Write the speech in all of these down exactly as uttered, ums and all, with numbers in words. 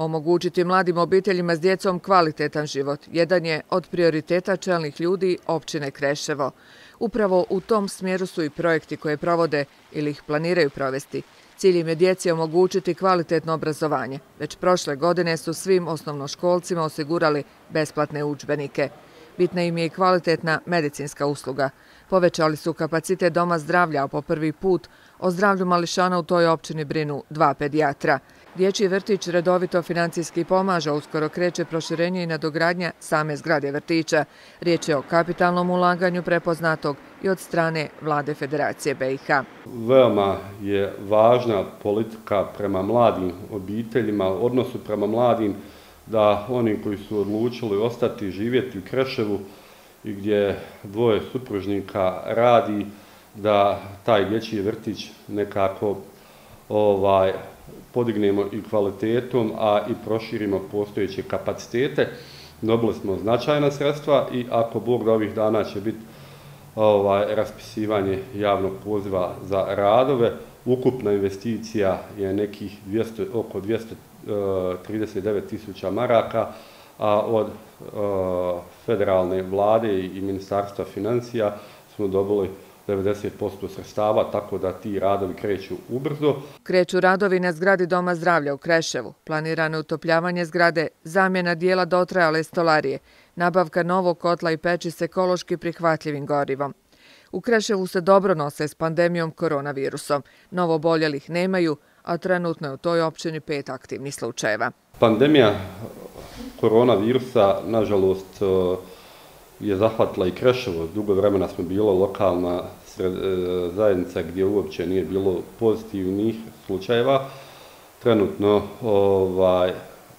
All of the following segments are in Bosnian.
Omogućiti mladim obiteljima s djecom kvalitetan život jedan je od prioriteta čelnih ljudi općine Kreševo. Upravo u tom smjeru su i projekti koje provode ili ih planiraju provesti. Cilj im je djeci omogućiti kvalitetno obrazovanje. Već prošle godine su svim osnovnoškolcima osigurali besplatne udžbenike. Bitna im je i kvalitetna medicinska usluga. Povećali su kapacitet doma zdravlja, a po prvi put o zdravlju mališana u toj općini brinu dva pedijatra. Dječji vrtić redovito financijski pomaže, uskoro kreće proširenje i nadogradnja same zgrade vrtića. Riječ je o kapitalnom ulaganju prepoznatog i od strane Vlade Federacije B i H. Veoma je važna politika prema mladim obiteljima, odnosu prema mladim, da oni koji su odlučili ostati živjeti u Kreševu i gdje dvoje supružnika radi, da taj dječji vrtić nekako ovaj, podignemo i kvalitetom, a i proširimo postojeće kapacitete. Dobili smo značajna sredstva i ako Bog da ovih dana će biti ovaj, raspisivanje javnog poziva za radove. Ukupna investicija je nekih dvjesto, oko dvjesto trideset devet tisuća maraka, a od uh, federalne vlade i Ministarstva financija smo dobili devedeset posto sredstava, tako da ti radovi kreću ubrzo. Kreću radovi na zgradi Doma zdravlja u Kreševu. Planirano utopljavanje zgrade, zamjena dijela dotrajale stolarije, nabavka novog kotla i peći s ekološki prihvatljivim gorivom. U Kreševu se dobro nose s pandemijom koronavirusom. Novoboljelih nemaju, a trenutno je u toj općini pet aktivnih slučajeva. Pandemija koronavirusa, nažalost, je zahvatila i Kreševo. Dugo vremena smo bilo lokalna zajednica gdje uopće nije bilo pozitivnih slučajeva. Trenutno ovaj,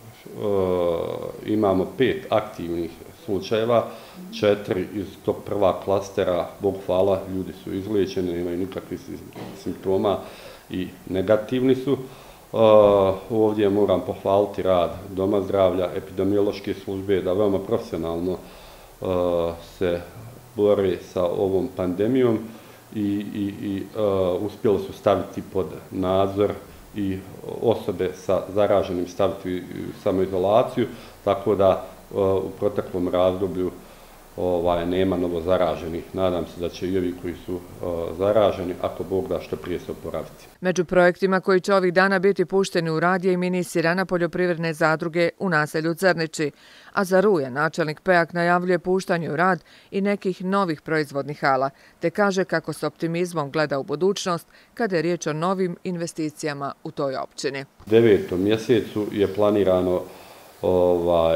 imamo pet aktivnih slučajeva, četiri iz tog prva klastera, Bog hvala, ljudi su izliječeni, nemaju nikakvih simptoma i negativni su. Uh, ovdje moram pohvaliti rad Doma zdravlja, epidemiološke službe, da veoma profesionalno uh, se bore sa ovom pandemijom i, i, i uh, uspjeli su staviti pod nadzor i osobe sa zaraženim staviti u samoizolaciju, tako da uh, u proteklom razdoblju Ovaj, nema novo zaraženih. Nadam se da će i ovi koji su uh, zaraženi, ako Bog da, što prije se oporaviti. Među projektima koji će ovih dana biti pušteni u rad je i mini sirana poljoprivredne zadruge u naselju Crnići, a za rujan načelnik Pejak najavljuje puštanje u rad i nekih novih proizvodnih hala, te kaže kako s optimizmom gleda u budućnost kada je riječ o novim investicijama u toj općini. U devetom mjesecu je planirano ovaj,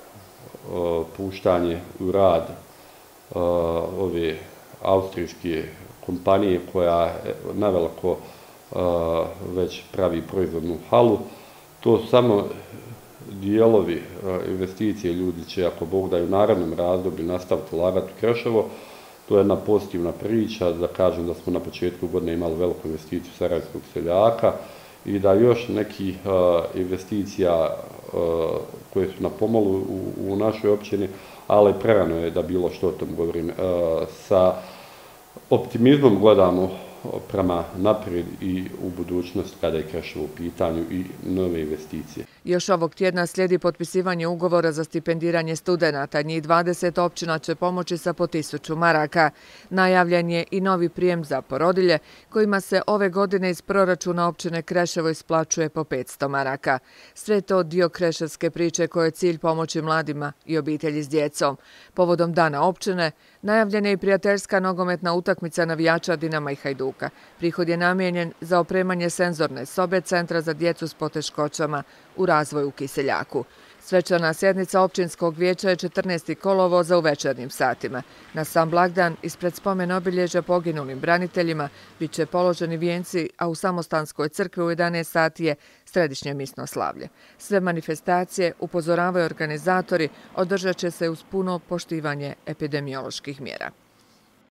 puštanje u rad uh, ove austrijske kompanije koja naveliko uh, već pravi proizvodnu halu. To su samo dijelovi uh, investicije, ljudi će, ako Bog da, u narednom razdoblju nastaviti ulagati u Kreševo. To je jedna pozitivna priča, da kažem da smo na početku godine imali veliku investiciju sarajevskog seljaka i da još nekih uh, investicija uh, koje su na pomolu u, u našoj općini, ali prerano je da bilo što o tom govorim. Uh, sa optimizmom gledamo prema naprijed i u budućnost kada je Kreševo u pitanju i nove investicije. Još ovog tjedna slijedi potpisivanje ugovora za stipendiranje studenata. Njih dvadeset općina će pomoći sa po tisuću maraka. Najavljen je i novi prijem za porodilje, kojima se ove godine iz proračuna općine Kreševo isplaćuje po petsto maraka. Sve to dio kreševske priče koje je cilj pomoći mladima i obitelji s djecom. Povodom dana općine najavljena je i prijateljska nogometna utakmica navijača Dinama i Hajduka. Prihod je namijenjen za opremanje senzorne sobe Centra za djecu s poteškoćama u razvoju u Kiseljaku. Svečana sjednica općinskog vijeća je četrnaestog kolovoza u večernjim satima. Na sam blagdan ispred spomen obilježja poginulim braniteljima bit će položeni vijenci, a u Samostanskoj crkvi u jedanaest sati je središnje misno slavlje. Sve manifestacije, upozoravaju organizatori, održat će se uz puno poštivanje epidemioloških mjera.